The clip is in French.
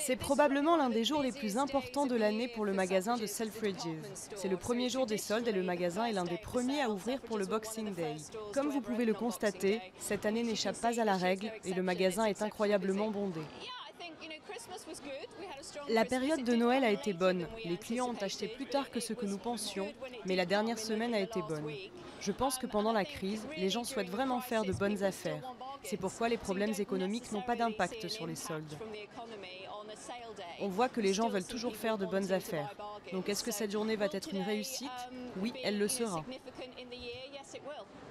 C'est probablement l'un des jours les plus importants de l'année pour le magasin de Selfridges. C'est le premier jour des soldes et le magasin est l'un des premiers à ouvrir pour le Boxing Day. Comme vous pouvez le constater, cette année n'échappe pas à la règle et le magasin est incroyablement bondé. La période de Noël a été bonne. Les clients ont acheté plus tard que ce que nous pensions, mais la dernière semaine a été bonne. Je pense que pendant la crise, les gens souhaitent vraiment faire de bonnes affaires. C'est pourquoi les problèmes économiques n'ont pas d'impact sur les soldes. On voit que les gens veulent toujours faire de bonnes affaires. Donc est-ce que cette journée va être une réussite? Oui, elle le sera.